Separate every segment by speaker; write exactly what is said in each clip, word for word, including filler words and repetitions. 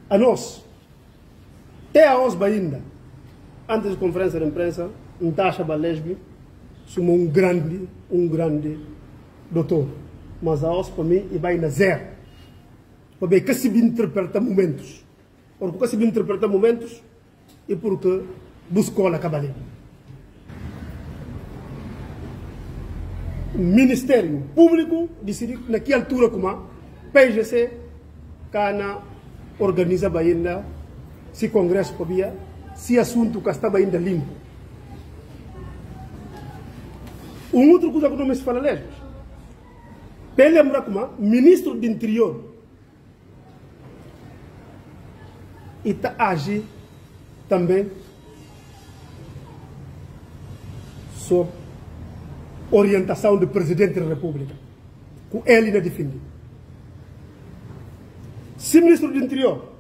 Speaker 1: a nós, até a nós ainda, antes da conferência de imprensa, um taxa balesbi, somos um grande, um grande doutor. Mas a nós, para mim, vai na zero. Para ver que se interpreta momentos. Porque que se interpreta momentos e porque buscou a cabalha. O Ministério Público decidiu, naquela altura, como a P G C, cana organiza ainda, se congresso havia, se assunto que estava ainda limpo. Um outro coisa que não me se fala lesbos. Para lembrar como o Ministro do Interior e está age também sob orientação do Presidente da República, que ele não defende. Se o Ministro do Interior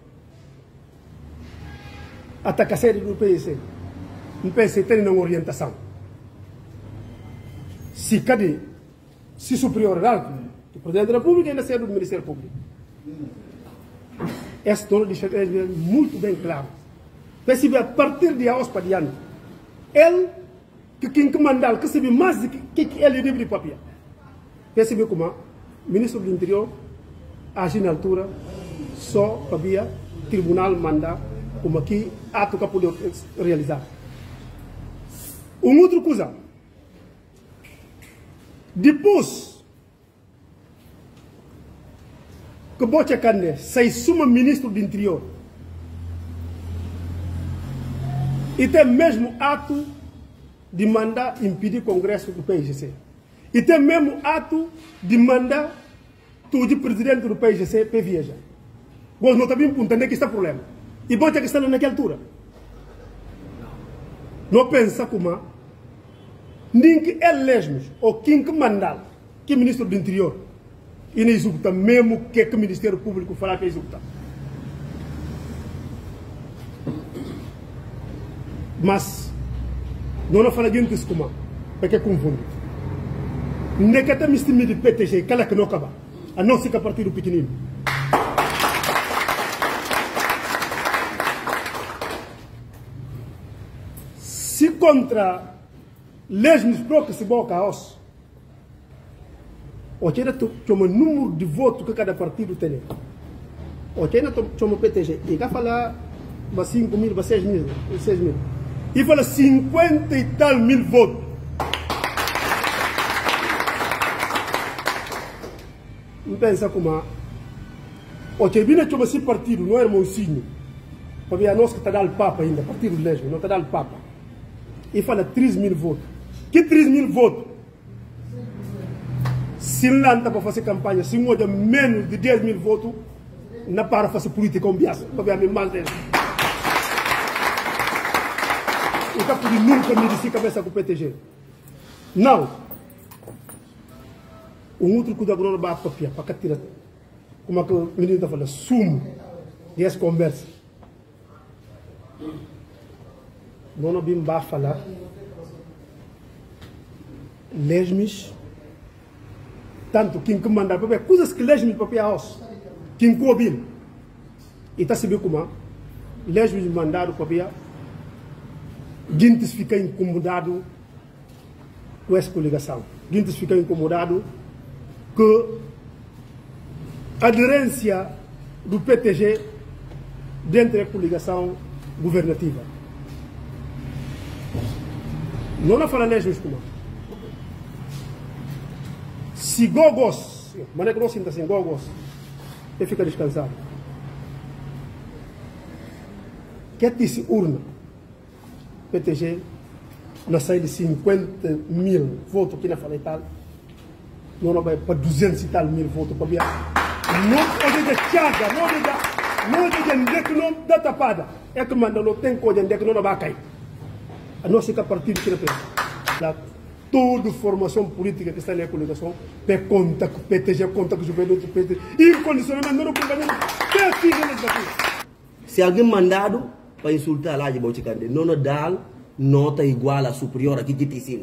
Speaker 1: ataca a sede do P S C, o P S C tem uma orientação. Se cadê, se superior alto, o Presidente da República ainda sede do Ministério Público. Essa dona deixa muito bem claro. Percebe a partir de hoje para diante, ele que quem comandar, que sabe mais do que, que ele deve de papel. Percebe como o Ministro do Interior age na altura só para via tribunal mandar como aqui ato que pode realizar. Uma outra coisa, depois que Bocha Kande sai suma Ministro do Interior e tem mesmo ato de mandar impedir o Congresso do P G C. E tem mesmo ato de mandar todo o Presidente do P G C para viajar. Nós não estamos entendendo que está o problema. E Bocha que está naquela altura. Não pensa como nem que ele mesmo, ou quem que mandar, que Ministro do Interior, e não executa mesmo que o Ministério Público falar que executa. Mas não não fala de isso como porque confunde. Nem que estamos de P T G, cala que não acaba. A não ser que a partir do pequenino. Se contra lesmos próprios se boca a os, o que ainda toma número de votos que cada partido tem. O que ainda toma P T G. E cá fala cinco mil, seis mil, seis mil. E fala cinquenta e tal mil votos. Não pensa como o que vinha toma esse partido, não era mocinho. Porque a nós que está dando papa ainda, partido de lesmo, não está dando papa. E fala três mil votos. Que três mil votos? Se não está para fazer campanha, se não menos de dez mil votos, não para fazer política com biasa. Porque a minha mais dele. E está por nunca me disse cabeça com o P T G. Não. Um outro que o agora vai papia, para tirar. Como o menino está falando, sumo dessa conversa. Não não bim ba falar. Lesmes, tanto quem comanda papel, coisas que lesmes papel aos, quem cobil. E está sabendo como lesmes mandaram papel. Guintes fica incomodado com essa coligação. Guintes fica incomodado com a aderência do P T G dentro da coligação governativa. Não fala lesmos como. Se gogos, mas que não sinta assim, gogos, ele fica descansado. Quer dizer urna? P T G, na saída de cinquenta mil votos aqui na Faletal, não vai para duzentos e tal mil votos para via. Não pode deixar, não pode deixar, não pode deixar que não dá tapada. É que manda não tem coisa que não vai cair. A não ser que a partir de que toda formação política que está na coligação, P conta com o P T G, conta com o juventude do P T G, incondicionalmente não compreende.
Speaker 2: Se alguém mandado para insultar lá de Bocha Kande, não dá nota igual a superior aqui que te ensina.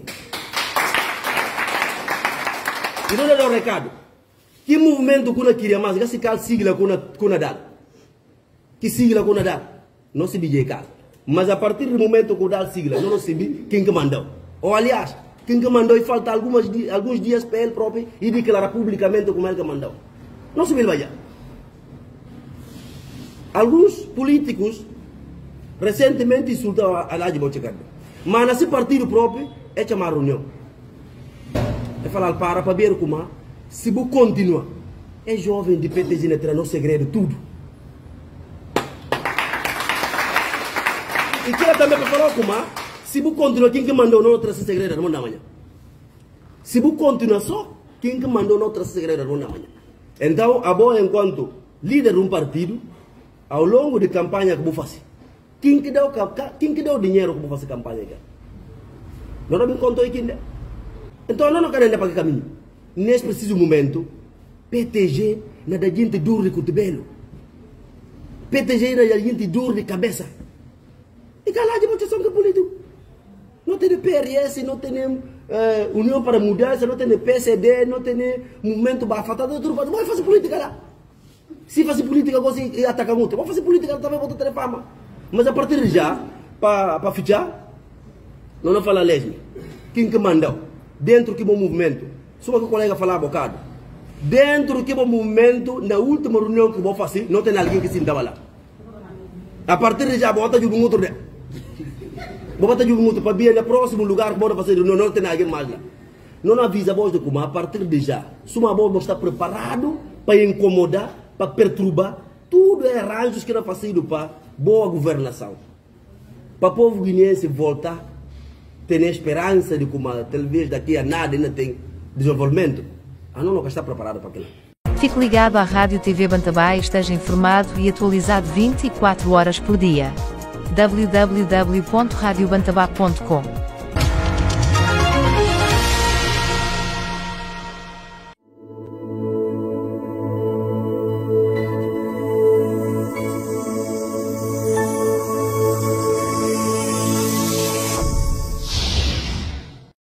Speaker 2: E não dá o recado. Que movimento que não queria mais, que se cal sigla que não dá. que sigla que dá, não se B J. Mas a partir do momento que dá sigla, não se sabe quem que mandou. Ou aliás, quem que mandou e falta algumas, alguns dias para ele próprio e declarar publicamente como ele que mandou. Não se vai. Alguns políticos recentemente insultaram a Laje Bochecando. Mas nesse partido próprio é chamar reunião. É falar para para ver como se você continua. É jovem de P T G Netra, não segredo tudo. E quero também para falar como se você continua, quem que mandou não trazer segredo não da manhã. Se você continua só, quem que mandou não trazer segredo não da manhã. Então, a boa enquanto líder de um partido, ao longo de campanha que você faz, quem que deu quem que deu dinheiro que você fazer campanha aqui? Não me contou aqui, né? Então, não quero para que caminho. Nesse preciso momento, P T G não dá gente duro de cotovelo. P T G não dá gente duro de cabeça. E calado de votação que político. Não tem P R S, não tem uh, União para Mudança, não tem P C D, não tem Movimento Bafatado, tudo para fazer política lá. Se fazer política, você ataca muito. Vou fazer política também, vou ter fama. Mas a partir de já, para fichar, não não fala lesme. Quem que mandou? Dentro que bom movimento. Só que o colega falava um bocado. Dentro que bom movimento, na última reunião que vou fazer, não tem alguém que se estava lá. A partir de já, vou botar de um outro. Vou botar de um outro para vir no próximo lugar que vou fazer reunião, não tem ninguém mais lá. Não avisa a voz de como, a partir de já, se uma voz está preparado para incomodar, para perturbar, tudo é arranjos que não fazido para boa governação. Para o povo guineense voltar, ter esperança de como talvez daqui a nada ainda tem desenvolvimento. Ah, não, não está preparado para aquilo.
Speaker 3: Fique ligado à Rádio T V Bantabá e esteja informado e atualizado vinte e quatro horas por dia. w w w ponto rádio bantabá ponto com